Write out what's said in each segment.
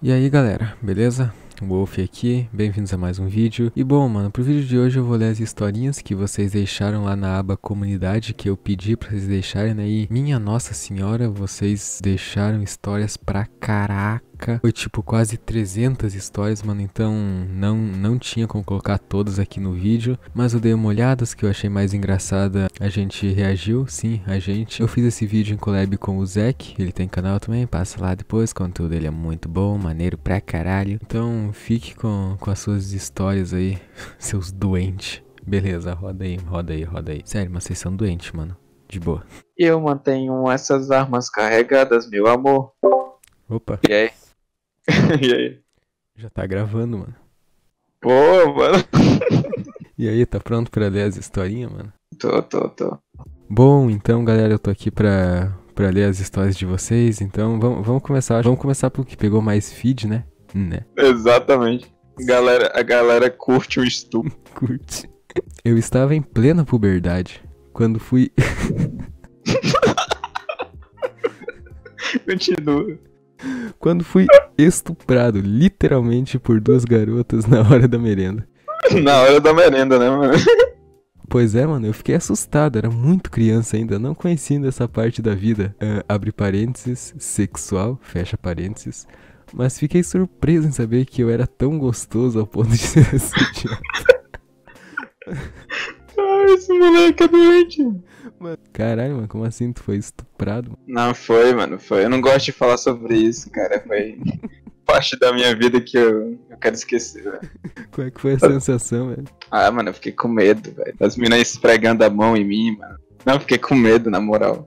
E aí galera, beleza? Wolf aqui, bem-vindos a mais um vídeo. E bom, mano, pro vídeo de hoje eu vou ler as historinhas que vocês deixaram lá na aba comunidade, que eu pedi pra vocês deixarem, né? E minha nossa senhora, vocês deixaram histórias pra caraca. Foi tipo quase 300 histórias, mano, então não tinha como colocar todas aqui no vídeo. Mas eu dei uma olhada, as que eu achei mais engraçada, a gente reagiu, sim, a gente. Eu fiz esse vídeo em collab com o Zek, ele tem canal também, passa lá depois, o conteúdo dele é muito bom, maneiro pra caralho. Então fique com as suas histórias aí, seus doentes. Beleza, roda aí, roda aí, roda aí. Sério, mas vocês são doentes, mano, de boa. Eu mantenho essas armas carregadas, meu amor. Opa, E aí? E aí? já tá gravando, mano. Pô, mano. E aí, tá pronto pra ler as historinhas, mano? Tô. Bom, então galera, eu tô aqui pra ler as histórias de vocês, então vamos começar. Vamos começar pelo que pegou mais feed, né? Exatamente. A galera curte o estupro. Curte. Eu estava em plena puberdade quando fui Continua. quando fui estuprado, literalmente por duas garotas na hora da merenda. Na hora da merenda, né, mano? Pois é, mano, eu fiquei assustado, era muito criança ainda, não conhecia ainda essa parte da vida, abre parênteses, sexual, fecha parênteses, mas fiquei surpreso em saber que eu era tão gostoso ao ponto de ser assediado. Ai, esse moleque é doente. Caralho, mano, como assim tu foi estuprado, mano? Não, foi, mano, foi. Eu não gosto de falar sobre isso, cara. Foi parte da minha vida que eu quero esquecer, velho. Qual é que foi a sensação, velho? Ah, mano, eu fiquei com medo, velho. Das meninas esfregando a mão em mim, mano. Não, eu fiquei com medo, na moral.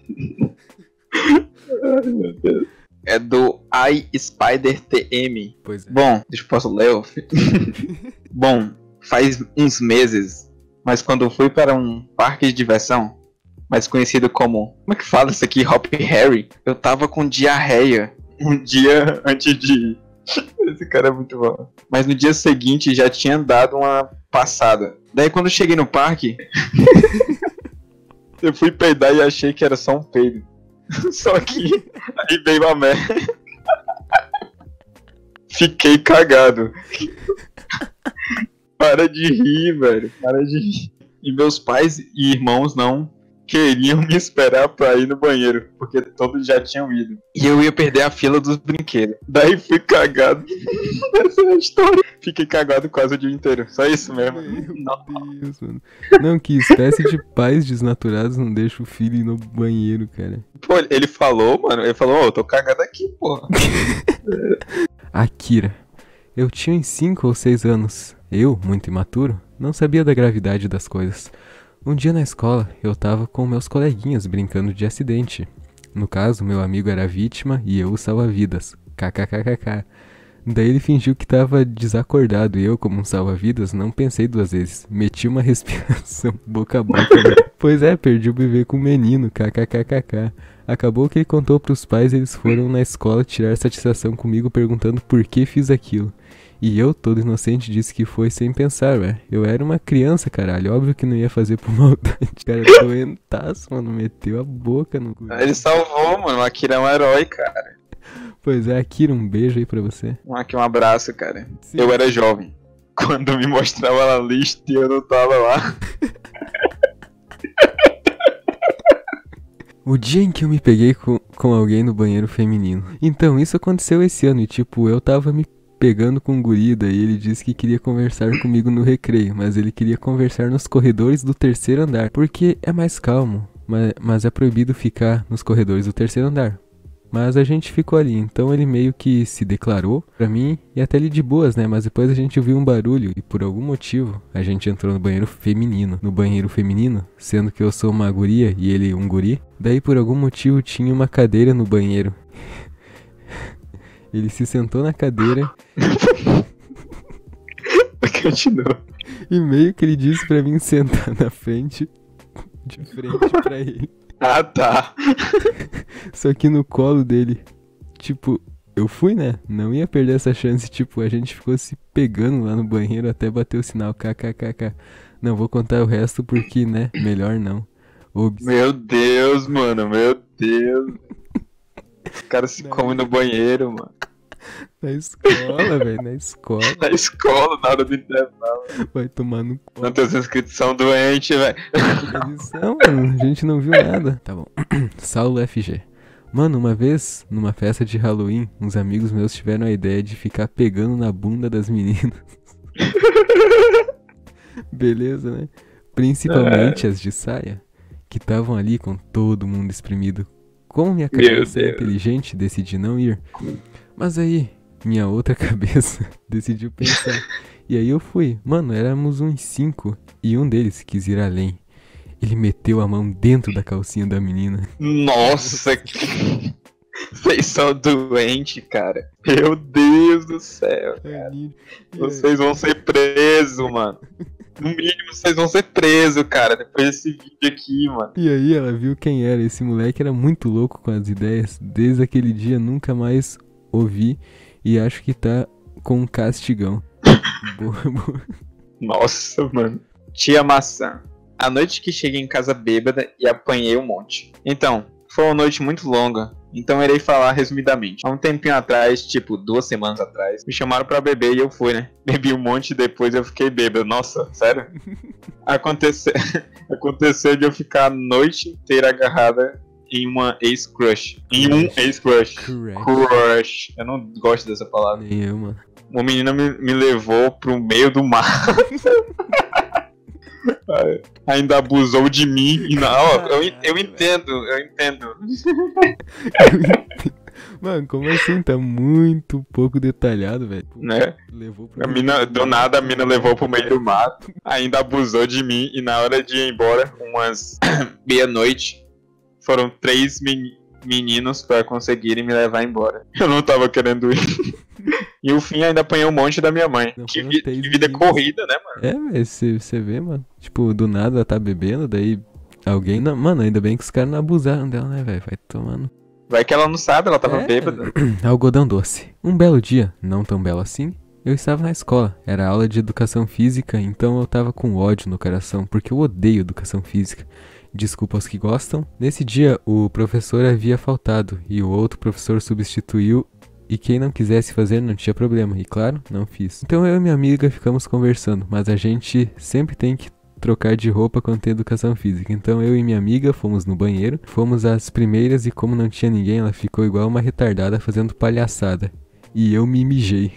Ai, meu Deus. É do iSpider-TM. Pois é. Bom, deixa eu posso ler, Bom, faz uns meses, mas quando eu fui para um parque de diversão, mais conhecido como é que fala isso aqui? Hop Harry, eu tava com diarreia um dia antes de ir. Esse cara é muito bom. Mas no dia seguinte já tinha dado uma passada. Daí quando eu cheguei no parque, eu fui peidar e achei que era só um peido. Só que aí veio a merda. Fiquei cagado. Para de rir, velho. Para de rir. E meus pais e irmãos não queriam me esperar pra ir no banheiro, porque todos já tinham ido. E eu ia perder a fila dos brinquedos. Daí fui cagado. Essa é a história. Fiquei cagado quase o dia inteiro. Só isso mesmo. Meu Deus, mano. Não, que espécie de pais desnaturados não deixam o filho ir no banheiro, cara. Pô, ele falou, mano. Ele falou, eu tô cagado aqui, porra. Akira. Eu tinha uns 5 ou 6 anos. Eu, muito imaturo, não sabia da gravidade das coisas. Um dia na escola, eu tava com meus coleguinhas brincando de acidente. No caso, meu amigo era a vítima e eu o salva-vidas. KKKKK. Daí ele fingiu que tava desacordado e eu, como um salva-vidas, não pensei duas vezes. Meti uma respiração boca a boca. Pois é, perdi o bebê com o menino. KKKKK. Acabou que ele contou pros pais e eles foram na escola tirar satisfação comigo perguntando por que fiz aquilo. E eu, todo inocente, disse que foi sem pensar, ué. Eu era uma criança, caralho. Óbvio que não ia fazer por maldade. Cara, doentaço, mano. Meteu a boca no... Ele salvou, mano. O Akira é um herói, cara. Pois é, Akira, um beijo aí pra você. Aqui um abraço, cara. Sim. Eu era jovem. Quando me mostrava na lista e eu não tava lá. O dia em que eu me peguei com alguém no banheiro feminino. Então, isso aconteceu esse ano e tipo, eu tava me pegando com um guri, daí ele disse que queria conversar comigo no recreio, mas ele queria conversar nos corredores do terceiro andar, porque é mais calmo, mas é proibido ficar nos corredores do terceiro andar. Mas a gente ficou ali, então ele meio que se declarou pra mim e até ali de boas, né? Mas depois a gente ouviu um barulho e por algum motivo a gente entrou no banheiro feminino. No banheiro feminino, sendo que eu sou uma guria e ele um guri. Daí por algum motivo tinha uma cadeira no banheiro. Ele se sentou na cadeira Continua. e meio que ele disse pra mim sentar na frente, de frente pra ele. Ah, tá. Só que no colo dele, tipo, eu fui, né? Não ia perder essa chance, tipo, a gente ficou se pegando lá no banheiro até bater o sinal kkkk. Não vou contar o resto porque, né, melhor não. Obs. Meu Deus, mano. Meu Deus. Os caras se comem no banheiro, mano. Na escola, velho, na escola. Na escola, na hora do intervalo. Vai tomar no cu. Não tem essa inscrição doente, velho. Eles são, mano, a gente não viu nada. Tá bom. Saulo FG. Mano, uma vez, numa festa de Halloween, uns amigos meus tiveram a ideia de ficar pegando na bunda das meninas. Beleza, né? Principalmente as de saia, que estavam ali com todo mundo exprimido. Como minha cabeça é inteligente, decidi não ir. Mas aí, minha outra cabeça decidiu pensar. E aí eu fui. Mano, éramos uns 5 e um deles quis ir além. Ele meteu a mão dentro da calcinha da menina. Nossa, que... Vocês são doentes, cara. Meu Deus do céu, cara. Vocês vão ser presos, mano. No mínimo, vocês vão ser presos, cara, depois desse vídeo aqui, mano. E aí ela viu quem era. Esse moleque era muito louco com as ideias. Desde aquele dia, nunca mais ouvi. E acho que tá com um castigão. Boa. Nossa, mano. Tia Maçã. A noite que cheguei em casa bêbada e apanhei um monte. Então, foi uma noite muito longa. Então irei falar resumidamente. Há um tempinho atrás, tipo 2 semanas atrás, me chamaram pra beber e eu fui, né? Bebi um monte e depois eu fiquei bêbado. Nossa, sério? Aconteceu de eu ficar a noite inteira agarrada em uma ex-crush. Em um ex-crush. Crush. Eu não gosto dessa palavra. Nem eu, mano. Uma menina me levou pro meio do mar. Ainda abusou de mim. E não, eu entendo. Mano, como assim? Tá muito pouco detalhado, velho. Né? Levou A mina, do nada a mina levou pro meio do mato. Ainda abusou de mim. E na hora de ir embora, umas meia-noite, foram 3 meninos pra conseguirem me levar embora. Eu não tava querendo ir. E o fim ainda apanhei um monte da minha mãe. Que vida corrida, né, mano? É, velho, você vê, mano. Tipo, do nada ela tá bebendo, daí alguém... Não, mano, ainda bem que os caras não abusaram dela, né, velho? Vai tomando. Vai que ela não sabe, ela tava bêbada. Algodão doce. Um belo dia, não tão belo assim, eu estava na escola. Era aula de educação física, então eu tava com ódio no coração, porque eu odeio educação física. Desculpa aos que gostam. Nesse dia, o professor havia faltado e o outro professor substituiu. E quem não quisesse fazer não tinha problema, e claro, não fiz. Então eu e minha amiga ficamos conversando, mas a gente sempre tem que trocar de roupa quando tem educação física. Então eu e minha amiga fomos no banheiro, fomos as primeiras e como não tinha ninguém, ela ficou igual uma retardada fazendo palhaçada. E eu me mijei.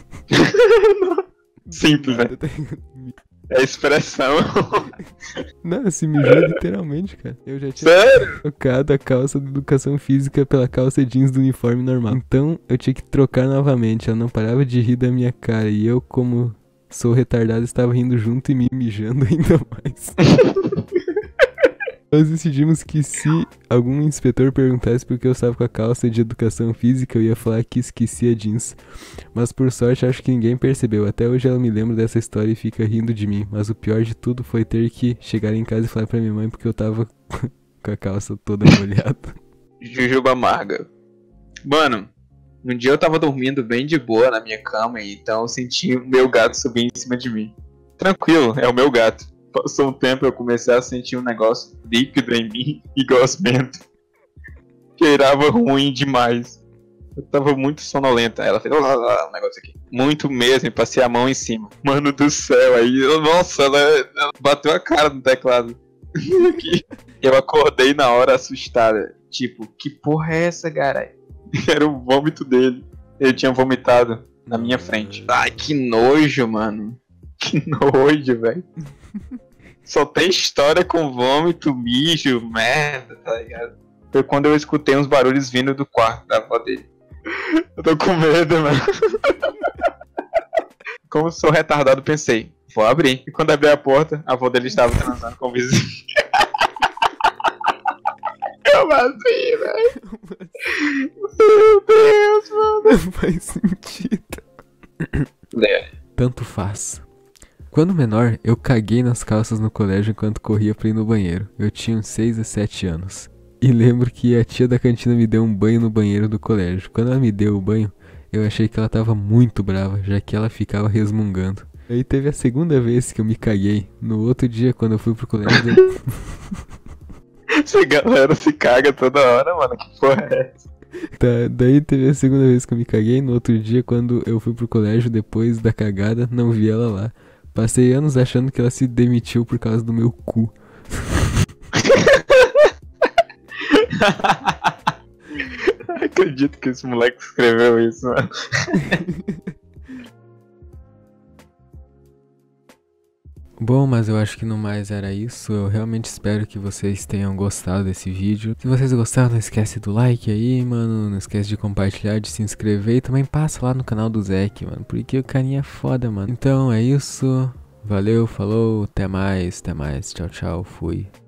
Simples, velho. É a expressão. Não, se mijou literalmente, cara. Eu já tinha trocado a calça de educação física pela calça jeans do uniforme normal. Então eu tinha que trocar novamente. Ela não parava de rir da minha cara. E eu, como sou retardado, estava rindo junto e me mijando ainda mais. Nós decidimos que se algum inspetor perguntasse por que eu estava com a calça de educação física, eu ia falar que esquecia jeans. Mas por sorte acho que ninguém percebeu. Até hoje ela me lembra dessa história e fica rindo de mim. Mas o pior de tudo foi ter que chegar em casa e falar pra minha mãe porque eu tava com a calça toda molhada. Jujuba amarga. Mano, um dia eu tava dormindo bem de boa na minha cama e então eu senti o meu gato subir em cima de mim. Tranquilo, é o meu gato. Passou um tempo eu comecei a sentir um negócio líquido em mim e gosmento. Cheirava ruim demais. Eu tava muito sonolenta. Ela fez um negócio aqui. Muito mesmo, e passei a mão em cima. Mano do céu, aí, nossa, ela bateu a cara no teclado. Eu acordei na hora assustada. Tipo, que porra é essa, cara? Era o vômito dele. Ele tinha vomitado na minha frente. Ai, que nojo, mano. Que nojo, velho. Só tem história com vômito, mijo, merda, tá ligado? Foi quando eu escutei uns barulhos vindo do quarto da avó dele. Eu tô com medo, mano. Como sou retardado, pensei, vou abrir. E quando abri a porta, a avó dele estava transando com o vizinho. Eu assim, velho. Meu Deus, mano. Não faz sentido. Tanto faz. Quando menor, eu caguei nas calças no colégio enquanto corria pra ir no banheiro. Eu tinha uns 6 a 7 anos. E lembro que a tia da cantina me deu um banho no banheiro do colégio. Quando ela me deu o banho, eu achei que ela tava muito brava, já que ela ficava resmungando. Aí teve a segunda vez que eu me caguei. No outro dia, quando eu fui pro colégio... Essa galera se caga toda hora, mano. Que porra é essa? Tá, daí teve a segunda vez que eu me caguei. No outro dia, quando eu fui pro colégio depois da cagada, não vi ela lá. Passei anos achando que ela se demitiu por causa do meu cu. Acredito que esse moleque escreveu isso, mano. Bom, mas eu acho que no mais era isso. Eu realmente espero que vocês tenham gostado desse vídeo. Se vocês gostaram, não esquece do like aí, mano. Não esquece de compartilhar, de se inscrever. E também passa lá no canal do Zek, mano. Porque o carinha é foda, mano. Então é isso. Valeu, falou, até mais, tchau, tchau, fui.